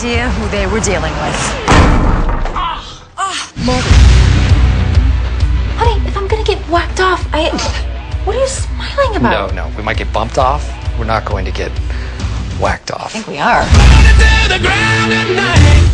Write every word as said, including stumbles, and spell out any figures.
idea who they were dealing with. Ah! Ah! Morgan. Honey, if I'm gonna get whacked off, I... What are you smiling about? No, no, we might get bumped off. We're not going to get whacked off. I think we are.